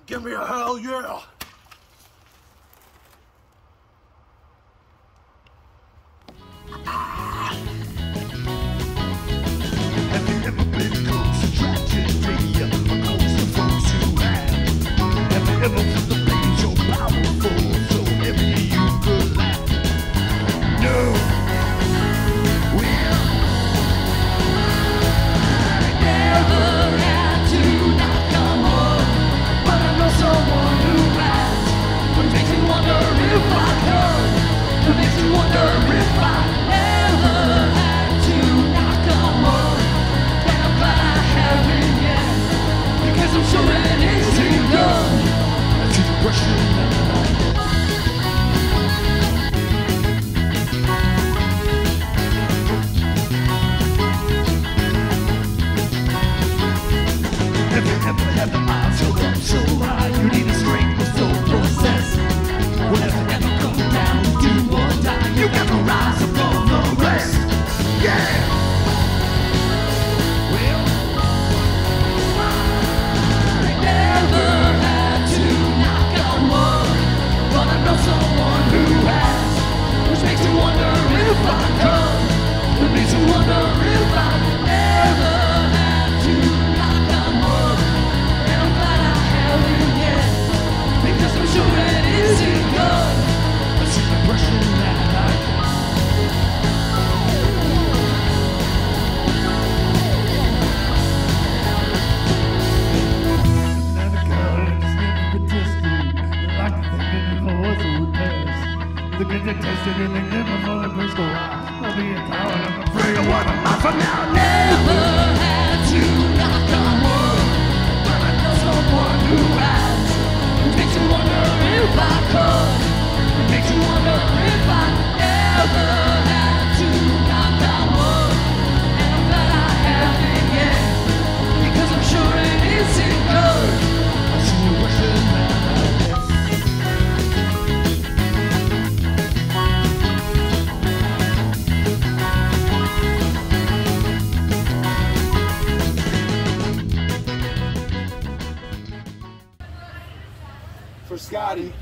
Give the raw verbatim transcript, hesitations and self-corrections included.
Give me a hell yeah! Have you ever been close to tragedy? Or close to folks who have? Have you ever felt the pain so powerful, so heavy you could laugh? No. Well, I never had to knock on wood, but I know someone who has. It makes me wonder if I could. It makes me wonder if I ever had to knock on wood. And I'm glad I haven't yet, because I'm sure it isn't done. That's the question that I get. Have you ever had the odds held up so high you need a strength of soul process? Well, have you ever come down, do or die? You got to rise above the rest. Yeah. Well, I never had to knock on wood, but I know someone who has, which makes me wonder if I could. It makes me wonder if I ever had to knock on wood, and I'm glad I haven't yet, because I'm sure it isn't good. That's the impression that I get. And a girl is never been tested, like the thing that never was a test. They get you tested and they never for the first go out. I'll be a coward, I'm afraid of what I'm out for now. Never had to knock on wood, but I know someone who has. It makes you wonder if I could. It makes you wonder if I ever had to knock on wood, and I'm glad I haven't yet, because I'm sure it isn't good. I see you wishing that I did. For Scotty.